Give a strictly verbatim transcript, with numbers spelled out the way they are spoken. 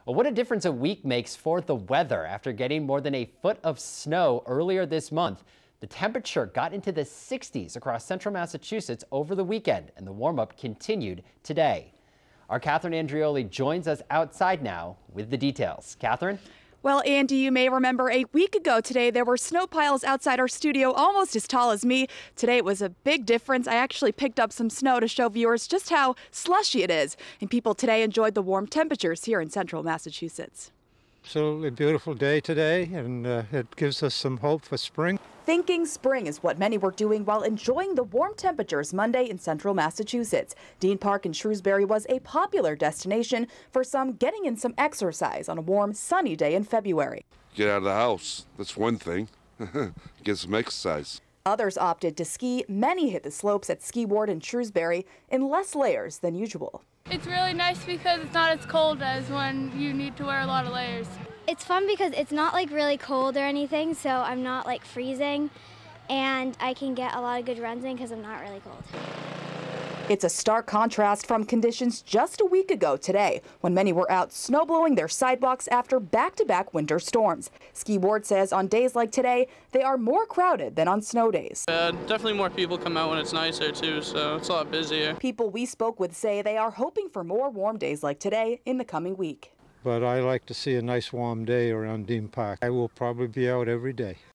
Well, what a difference a week makes for the weather. After getting more than a foot of snow earlier this month, the temperature got into the sixties across central Massachusetts over the weekend, and the warm-up continued today. Our Kathryn Andreoli joins us outside now with the details. Kathryn? Well, Andy, you may remember a week ago today, there were snow piles outside our studio almost as tall as me. Today it was a big difference. I actually picked up some snow to show viewers just how slushy it is. And people today enjoyed the warm temperatures here in central Massachusetts. Absolutely beautiful day today, and uh, it gives us some hope for spring. Thinking spring is what many were doing while enjoying the warm temperatures Monday in central Massachusetts. Dean Park in Shrewsbury was a popular destination for some getting in some exercise on a warm, sunny day in February. Get out of the house, that's one thing. Get some exercise. Others opted to ski. Many hit the slopes at Ski Ward in Shrewsbury in less layers than usual. It's really nice because it's not as cold as when you need to wear a lot of layers. It's fun because it's not like really cold or anything, so I'm not like freezing, and I can get a lot of good runs in because I'm not really cold. It's a stark contrast from conditions just a week ago today, when many were out snowblowing their sidewalks after back-to-back winter storms. Ski Ward says on days like today, they are more crowded than on snow days. Uh, definitely more people come out when it's nicer too, so it's a lot busier. People we spoke with say they are hoping for more warm days like today in the coming week. But I like to see a nice warm day around Dean Park. I will probably be out every day.